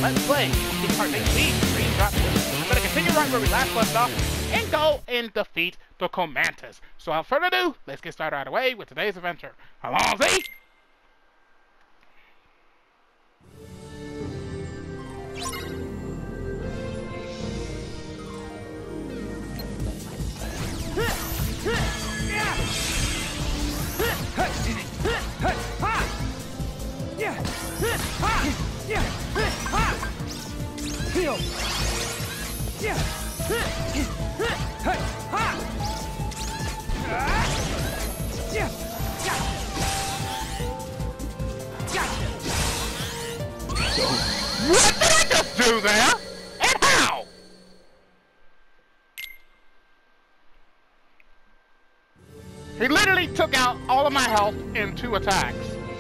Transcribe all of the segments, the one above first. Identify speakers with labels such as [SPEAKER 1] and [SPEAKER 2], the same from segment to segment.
[SPEAKER 1] let's play Kingdom Hearts HD Dream Drop 2. I'm going to continue right where we last left off and go and defeat the Comantus. So without further ado, let's get started right away with today's adventure. Allons-y!
[SPEAKER 2] Heal.
[SPEAKER 1] What did I just do there? And how? He literally took out all of my health in 2 attacks.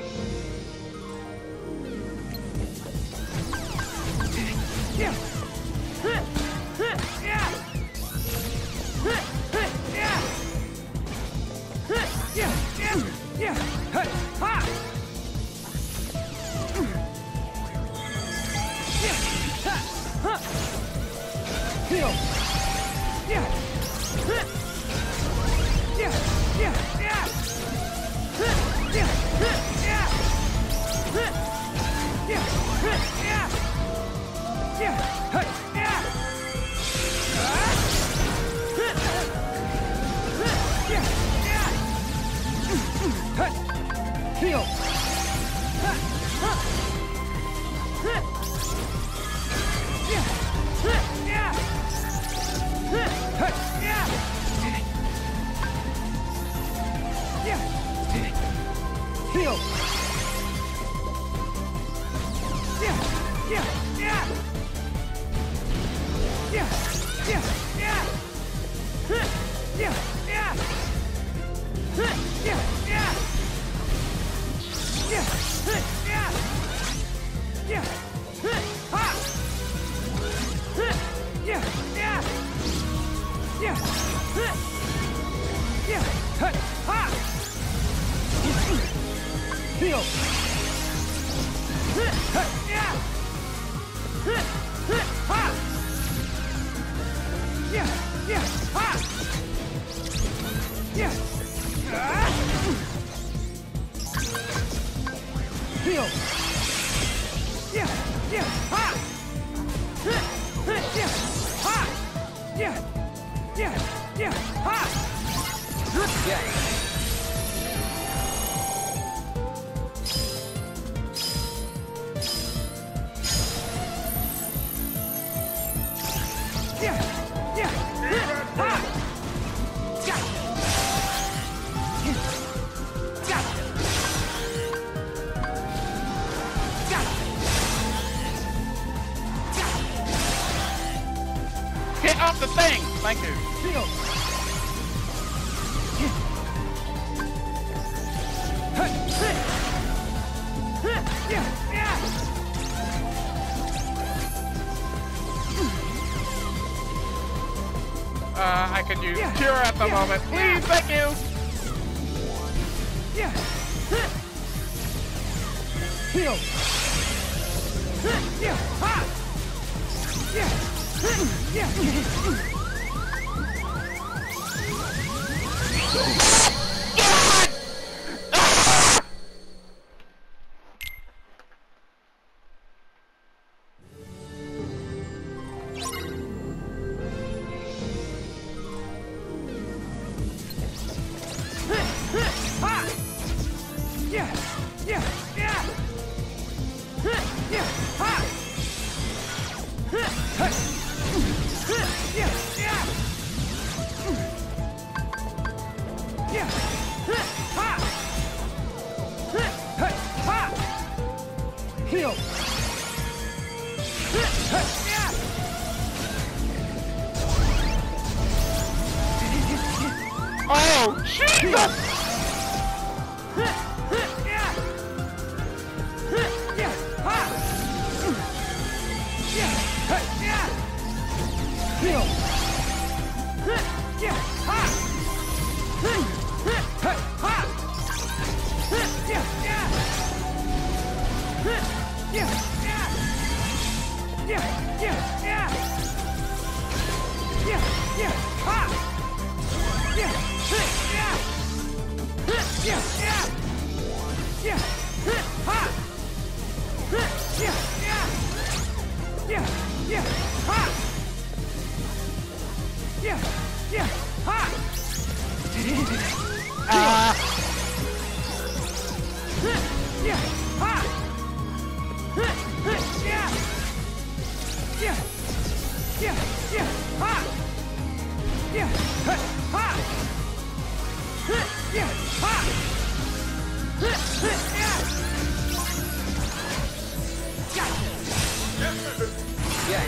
[SPEAKER 1] Heal. Heal. Get off the thing! Thank you. I could use cure at the moment. Please, thank you!
[SPEAKER 2] Heal. Heal.
[SPEAKER 1] Oh, Jesus!
[SPEAKER 2] Yeah. Ha. Yeah. Ha. Yeah. Yeah. Yeah. Yeah. Ha. Yeah. Ha. Yeah. Ha. Yeah. Gotcha. Yeah.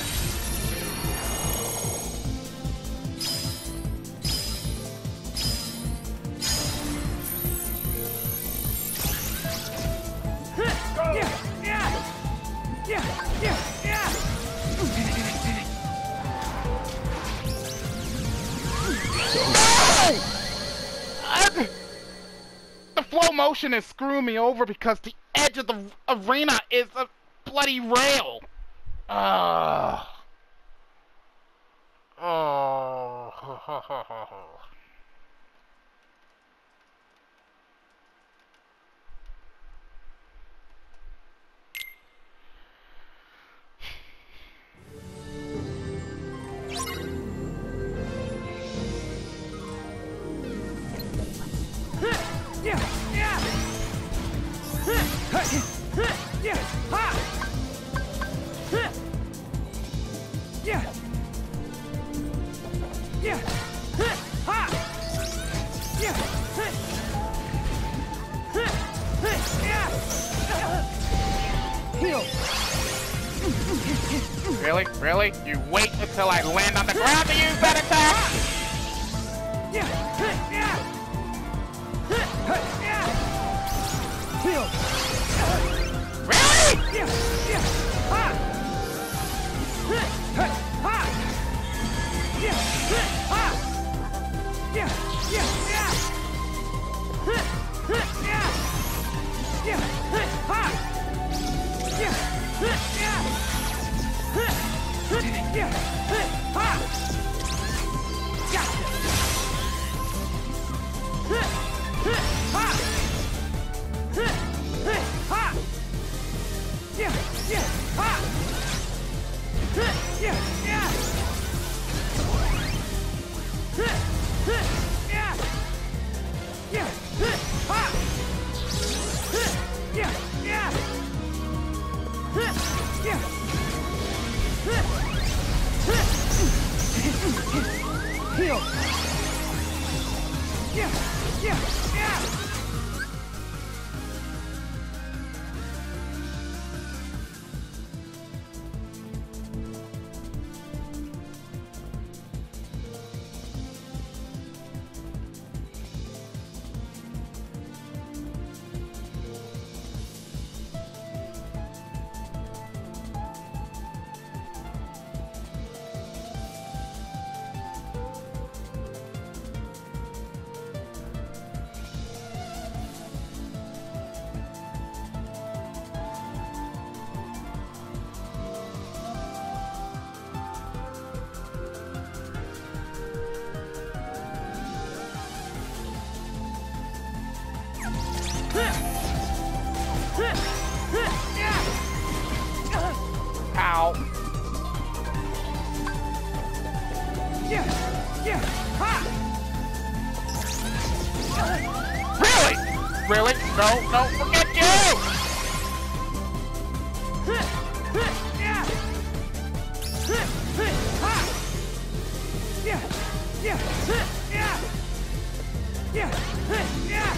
[SPEAKER 1] The flow motion is screwing me over because the edge of the arena is a bloody rail. Oh.
[SPEAKER 2] Yeah. Yeah. Yeah. Ha. Yeah. Yeah. Ha. Yeah. Yeah. Heal.
[SPEAKER 1] Really? Really? You wait until I land on the ground to use that attack?
[SPEAKER 2] Yeah. Yeah. Yeah. Heal.
[SPEAKER 1] Really?
[SPEAKER 2] Yeah. Yeah. Ha. Ha. Yeah. Ha. Yeah. Yeah. Yeah. Yeah. Yeah. Ha. Yeah. Yeah. Yeah. Ha. Gotcha. Ha. Ha. Yeah. Yeah. Ha. Yeah. Yeah. Yeah. Yeah. Ha. Yeah. Yeah. Yeah. Heal. Yeah. Yeah. Yeah.
[SPEAKER 1] Ow.
[SPEAKER 2] Yeah. Yeah. Ha.
[SPEAKER 1] Really? Really? No, no, forget you!
[SPEAKER 2] Yeah. Ha. Yeah. Yeah. Yeah. Yeah. Yeah.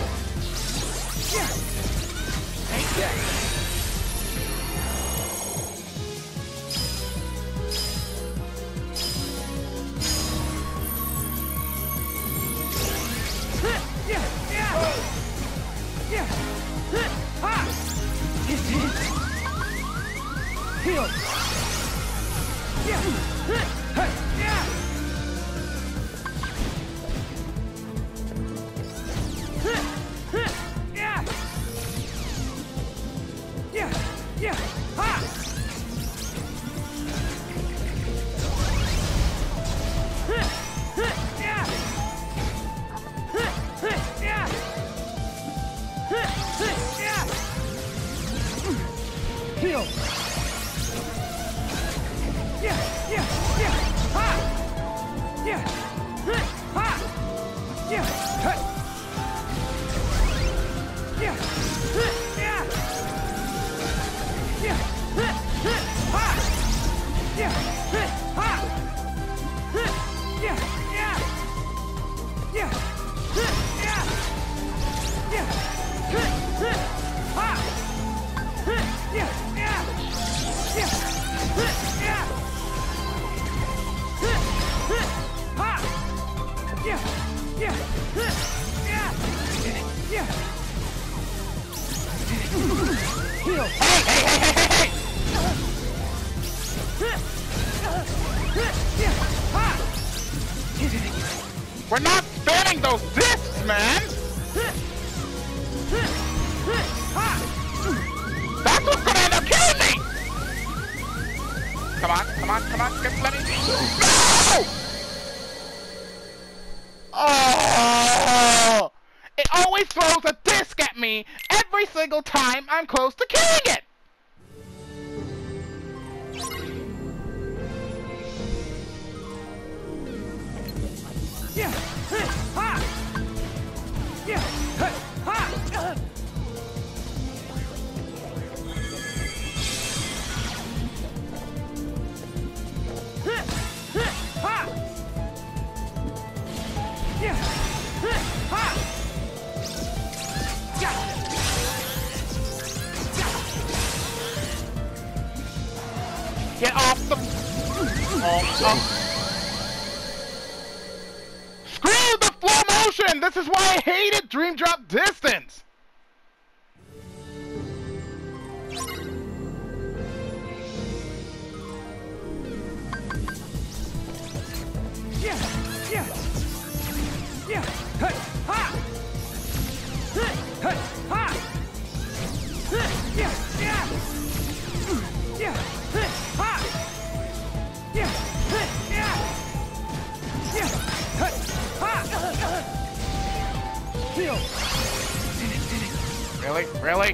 [SPEAKER 2] Yeah. Yeah. Yeah. Yeah. Yeah. Ha. Heal. Yeah. Yeah. Yeah.
[SPEAKER 1] We're not spinning those discs, man! That's what's gonna end up killing me! Come on, come on, come on, just let me... No! Oh! It always throws a disc at me every single time I'm close to killing it! Get off the... Oh. Screw the flow motion! This is why I hated Dream Drop Distance! Really? Really?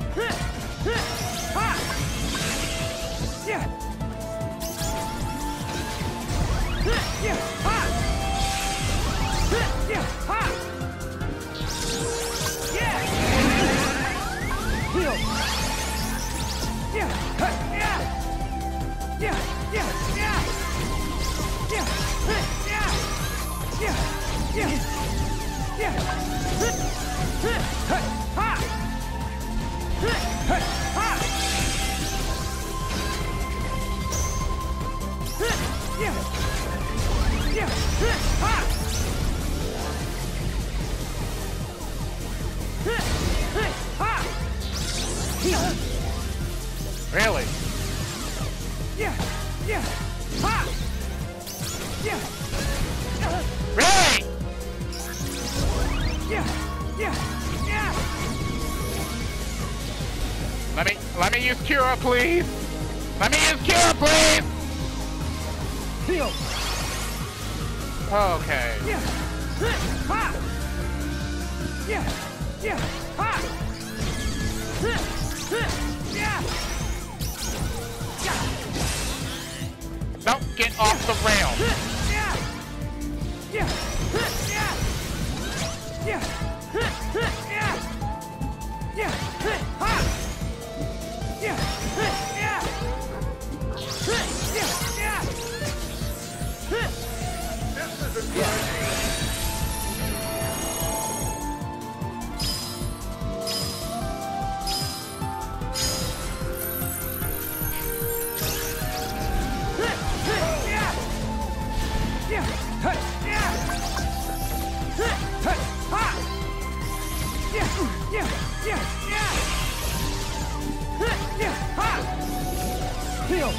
[SPEAKER 1] Really? Really? Let me use Cura, please. Let me use Cura, please.
[SPEAKER 2] Heal.
[SPEAKER 1] Okay. Don't get off the rail.
[SPEAKER 2] Heal.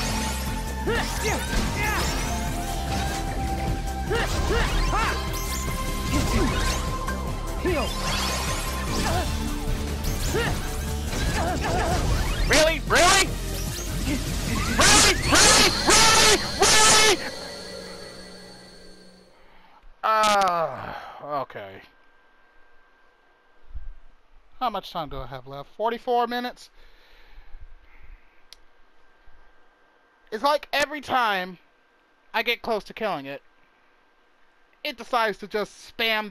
[SPEAKER 2] Heal.
[SPEAKER 1] Really? Really? Really? Really? Really? Really? Okay. How much time do I have left? 44 minutes? It's like every time I get close to killing it, it decides to just spam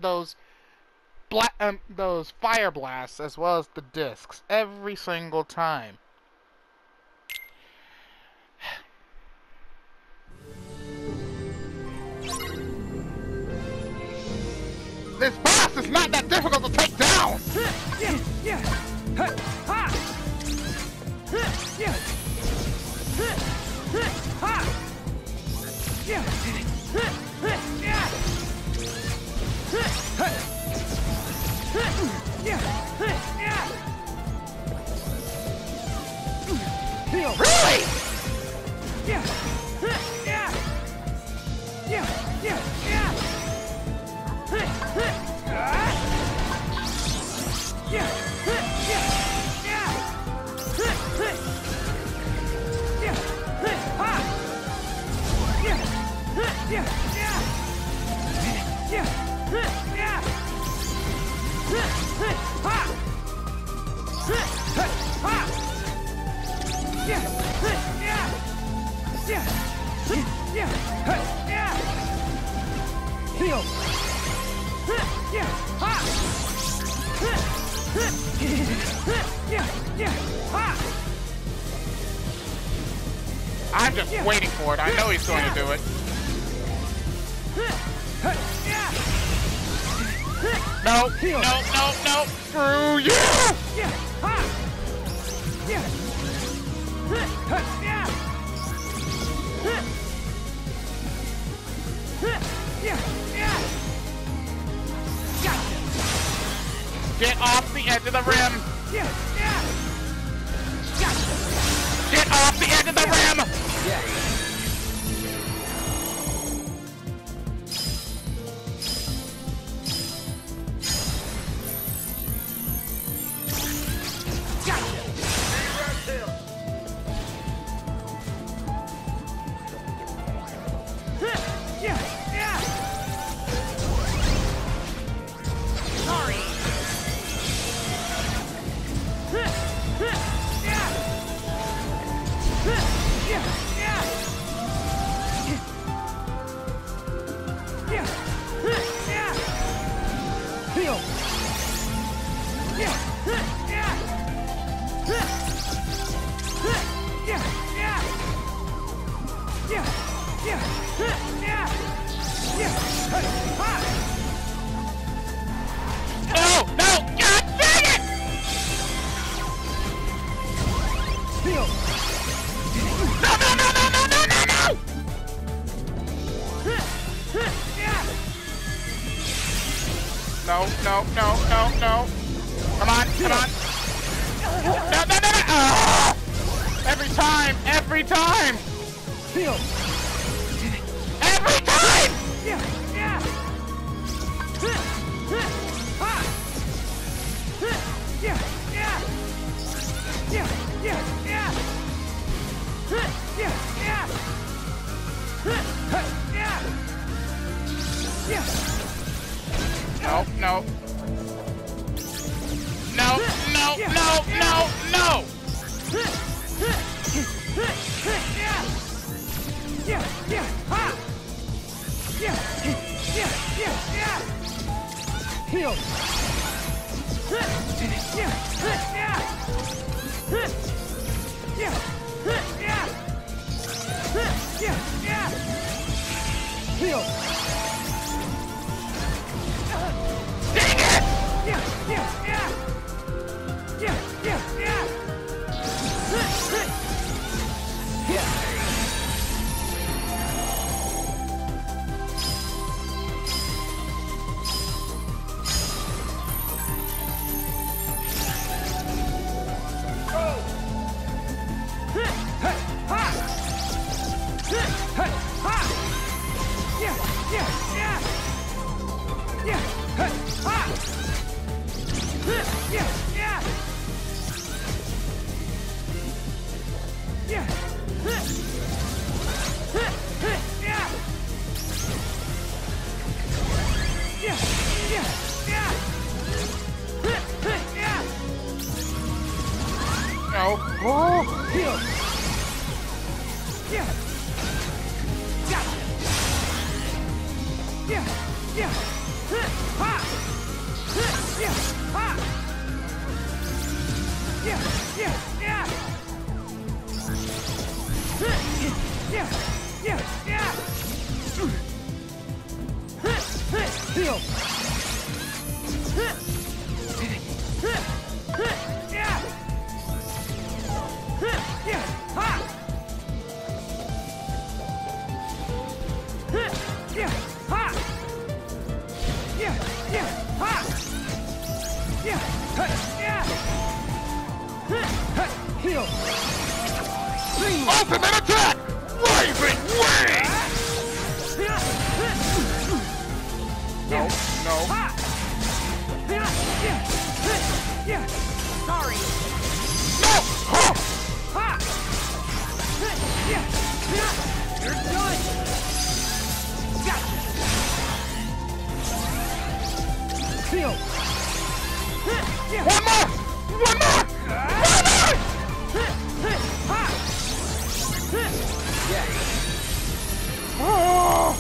[SPEAKER 1] those fire blasts as well as the discs every single time. This boss is not that difficult to take down! Really? I'm just waiting for it. I know he's going to do it. No, no, no, no. Screw you! Get off the edge of the rim! Get off the edge of the rim! Oh, no! God dang it! No, no, no, no, no, no, no, no! No, no, no, no, no. Come on, come on. No, no, no, no! Oh! Every time, every time! Every time! No, no. No, no, no, no, no!
[SPEAKER 2] Heal! Heal!
[SPEAKER 1] Dang it! No.
[SPEAKER 2] Oh, heal! Heal. Heal.
[SPEAKER 1] Ultimate attack! Raving Wing! No, no.
[SPEAKER 2] Sorry.
[SPEAKER 1] No! Huh!
[SPEAKER 2] You're done. Gotcha. Heal.
[SPEAKER 1] One more! One more! One more! Oh!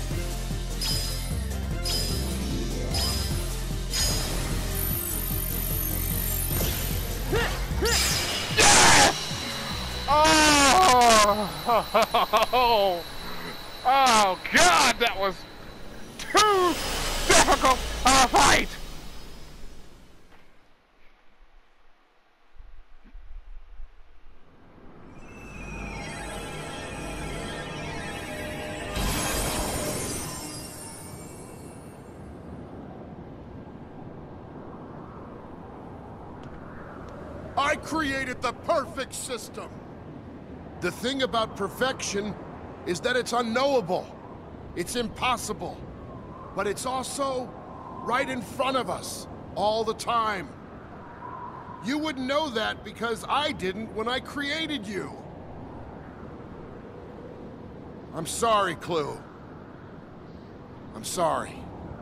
[SPEAKER 1] Oh! Oh God, that was too difficult of a fight!
[SPEAKER 3] I created the perfect system. The thing about perfection is that it's unknowable. It's impossible. But it's also right in front of us, all the time. You wouldn't know that because I didn't when I created you. I'm sorry, Clu. I'm sorry.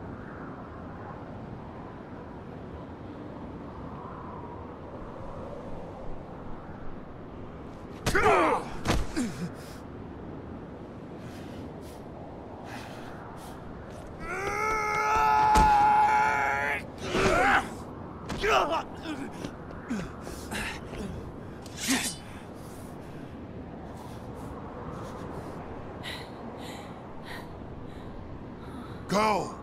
[SPEAKER 3] Go!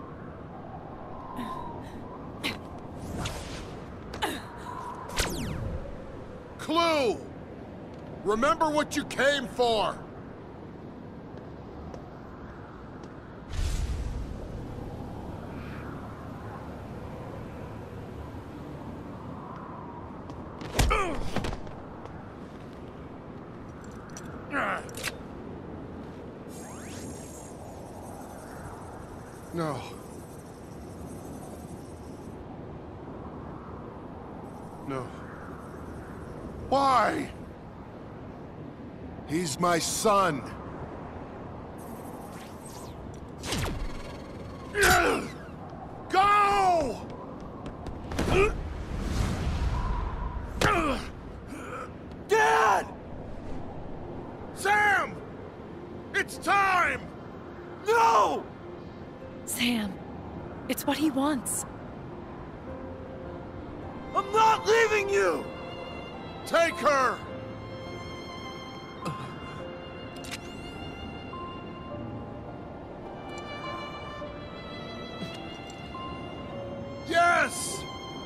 [SPEAKER 3] Clu! Remember what you came for! No. No. Why? He's my son. Go! Dad! Sam! It's time! No!
[SPEAKER 4] Sam, it's what he wants.
[SPEAKER 3] I'm not leaving you! Take her! Yes!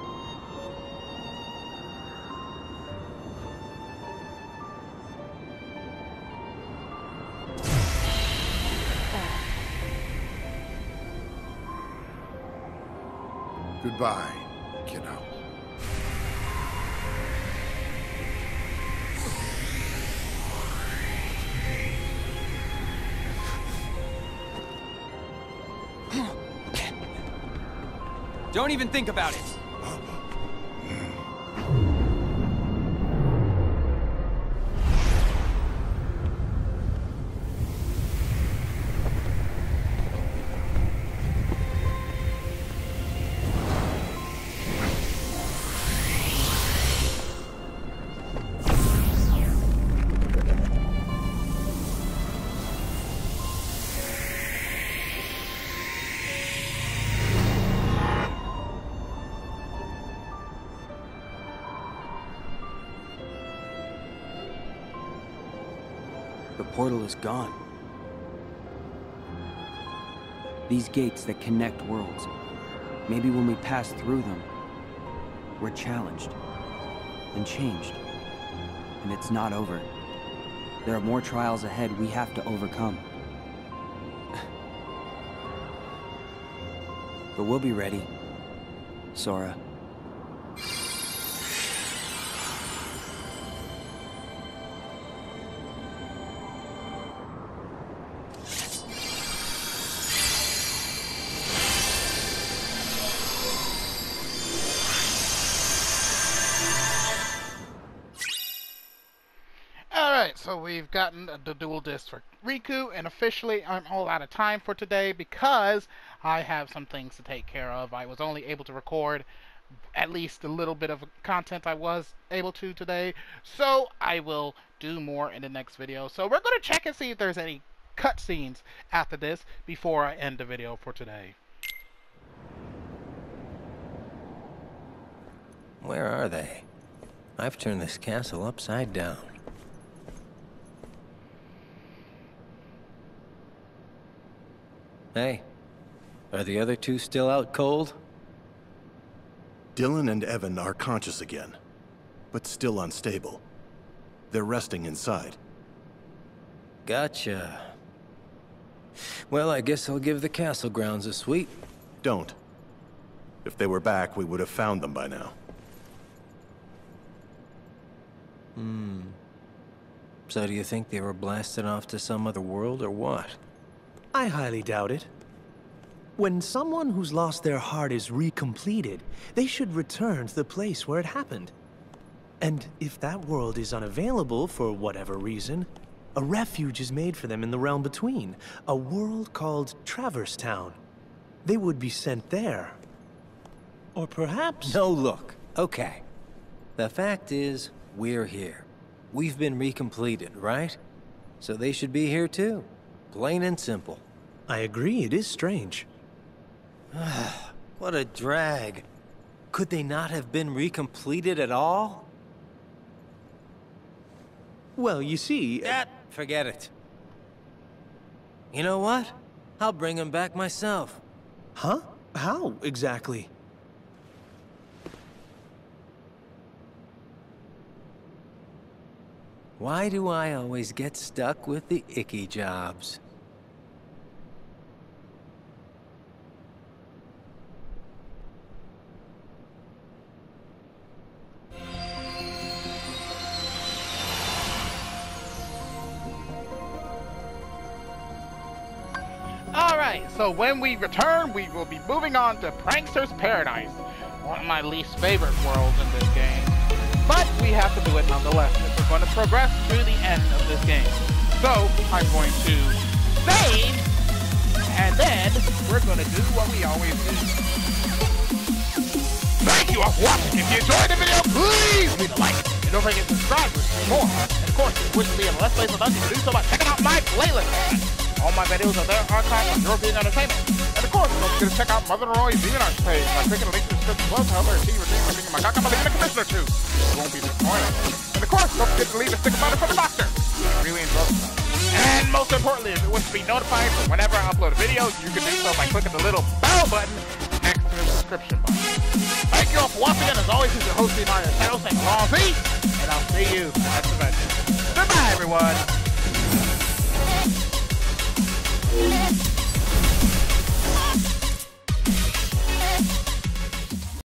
[SPEAKER 3] Goodbye, kiddo.
[SPEAKER 5] Don't even think about it.
[SPEAKER 6] portal is gone. These gates that connect worlds, maybe when we pass through them, we're challenged and changed. And it's not over. There are more trials ahead we have to overcome. But we'll be ready, Sora.
[SPEAKER 1] Alright, so we've gotten the dual disc for Riku, and officially I'm all out of time for today because I have some things to take care of. I was only able to record at least a little bit of content I was able to today, so I will do more in the next video. So we're going to check and see if there's any cutscenes after this before I end the video for today.
[SPEAKER 7] Where are they? I've turned this castle upside down. Hey, are the other two still out cold?
[SPEAKER 8] Dylan and Evan are conscious again, but still unstable. They're resting inside.
[SPEAKER 7] Gotcha. Well, I guess I'll give the castle grounds a sweep.
[SPEAKER 8] Don't. If they were back, we would have found them by now.
[SPEAKER 7] So do you think they were blasted off to some other world, or what?
[SPEAKER 9] I highly doubt it. When someone who's lost their heart is recompleted, they should return to the place where it happened. And if that world is unavailable for whatever reason, a refuge is made for them in the realm between, a world called Traverse Town. They would be sent there. Or perhaps...
[SPEAKER 7] No, look. Okay. The fact is, we're here. We've been recompleted, right? So they should be here too. Plain and simple.
[SPEAKER 9] I agree, it is strange.
[SPEAKER 7] What a drag. Could they not have been recompleted at all?
[SPEAKER 9] Well, you see...
[SPEAKER 7] Forget it. You know what? I'll bring them back myself.
[SPEAKER 9] Huh? How, exactly?
[SPEAKER 7] Why do I always get stuck with the icky jobs?
[SPEAKER 1] Alright, so when we return, we will be moving on to Prankster's Paradise, one of my least favorite worlds in this game. But we have to do it nonetheless if we're going to progress to the end of this game. So, I'm going to save, and then we're going to do what we always do. Thank you all for watching. If you enjoyed the video, please leave a like. And don't forget to subscribe for more. And of course, if you wish to be in Let's Plays with us, you can do so by checking out my playlist. All my videos are there archived on European Entertainment. And of course, don't forget to check out Mother Roy's Demon Arts page by clicking the link in the description below to help her achieve her dream of being my Gakamali and a commissioner too. You won't be disappointed. And of course, don't forget to leave a stick about it for the doctor. I really enjoy it. And most importantly, if you wish to be notified for whenever I upload a video, you can do so by clicking the little bell button next to the subscription button. Thank you all for watching, and as always, this is your host, Mario Channel, saying long peace, and I'll see you in the next adventure. Goodbye, everyone.